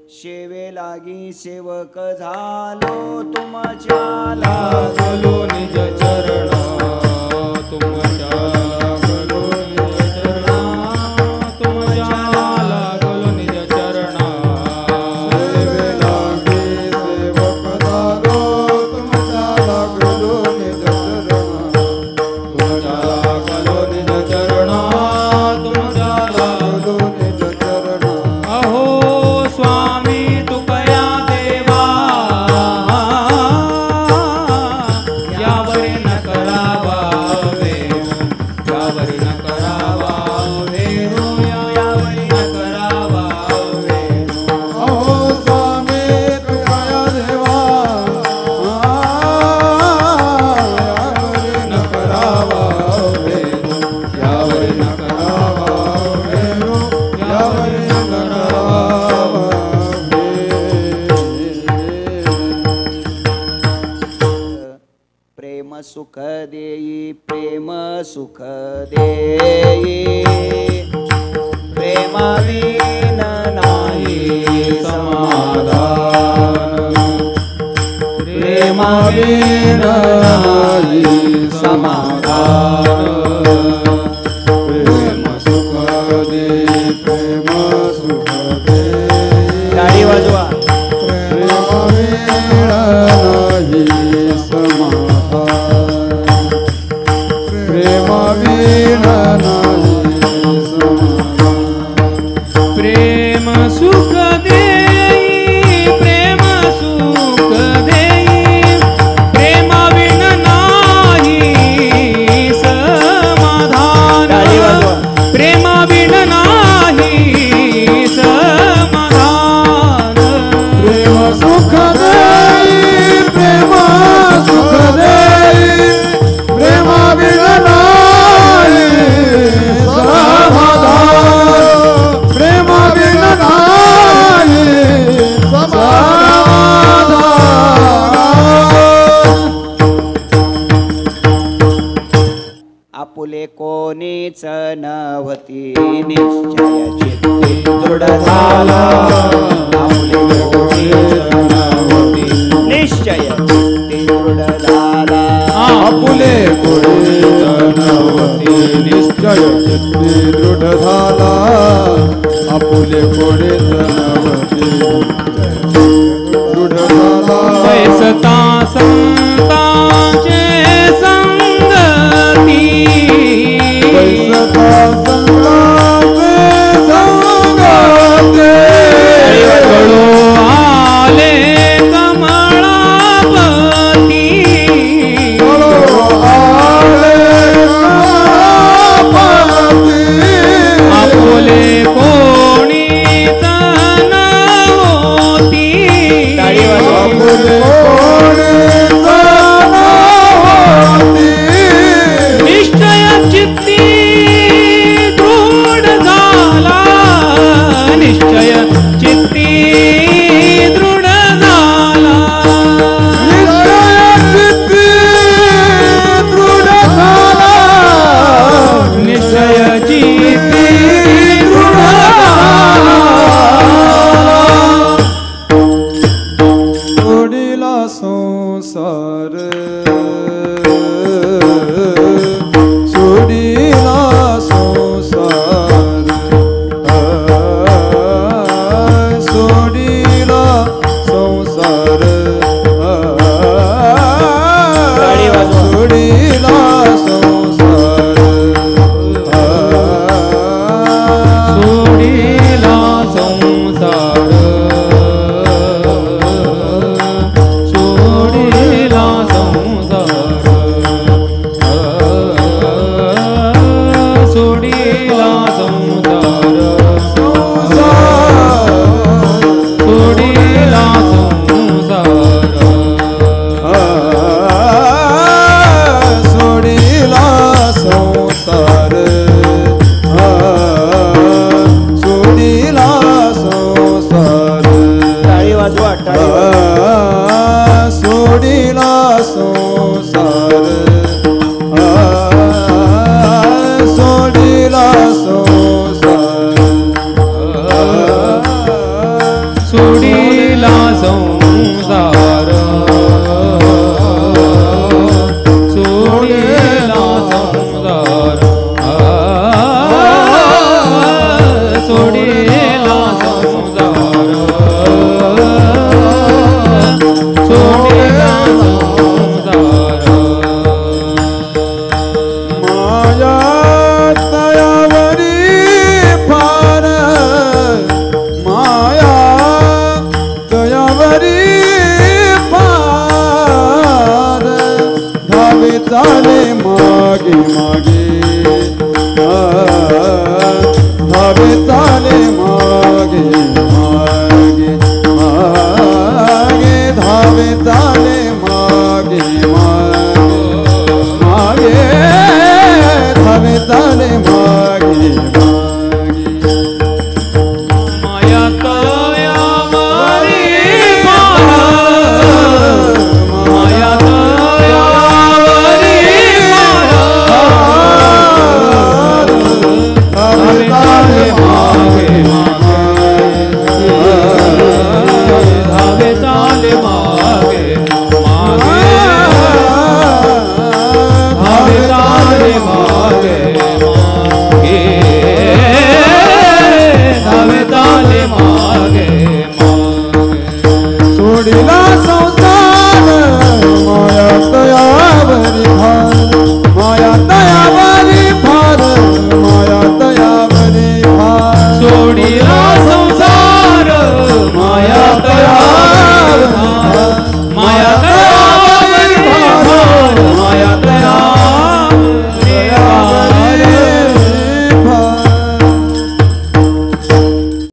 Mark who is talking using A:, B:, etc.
A: सेवे लागी सेवक झालो तुमच्या लागलो
B: निज चरण तुमच्या लागलो निज चरण तुमच्या लागलो निज चरण
C: सेवे लागी सेवक झालो तुमच्या लागलो निज चरण
B: तुमच्या लागलो निज चरण तुमच्या लागलो
C: निज चरण
B: अहो स्वामी तुकया देवा यावरी न करावा वेरू यावरी न करावा वेरू यावरी न करावा वेरू
C: अहो स्वामी तुकाया देवा यावरी न करावा वेरू यावरी न करावा वेरू यावरी न करावा
A: प्रेम सुख देई प्रेम सुख देई प्रेमाविन नाही समाधान
C: प्रेमाविन नाही समाधान प्रेम सुख दे प्रेम सुख दे
A: टाळी वाजवा
C: प्रेमाविन नाही समाधान प्रेमाविन नाही समाधान
B: प्रेम सुख देई प्रेम सुख देई प्रेमाविन नाही समाधान
A: टाळी वाजवा
B: प्रेमाविन नाही समाधान
C: प्रेम सुख देई प्रेम सुख देई प्रेमाविन नाही समाधान प्रेमाविन नाही समाधान
A: आपुले कोणीच नव्हती निश्चय चित्ती दृढ झाला आपुले कोणीच नव्हती निश्चय चित्ती दृढ झाला
C: आपुले कोणी नवती निश्चय चित्ती दृढ झाला आपुले कोणी नवती दृढ झाला
B: वैसता संतांचे संगती
C: वैसता संगाते संगाते
B: कळो आले कमळापती
C: कळो आले कमळापती
B: आपुले कोणी तन होती
A: टाळी वाजवा.
C: आपुले कोणी नवती
B: निश्चय चित्ती दृढ झाला निश्चय चित्ती दृढ झाला निश्चय चित्ती दृढ झाला
C: सोडिला संसार सोडिला संसार सोडिला संसार
A: टाळी वाजवा.
C: सोडिला संसार
B: सोडिला संसार सोडिला संसार सोडिला संसार सोडिला संसार
C: सोडिला संसार सोडिला संसार
A: टाळी वाजवा टाळी वाजवा.
C: सोडिला संसार सोडिला संसार
B: सोडिला संसार सोडिला संसार सोडिला संसार सोडिला संसार
C: माया तयावरी फार माया तयावरी फार धावे चाले मागे मागे धावे चाले मागे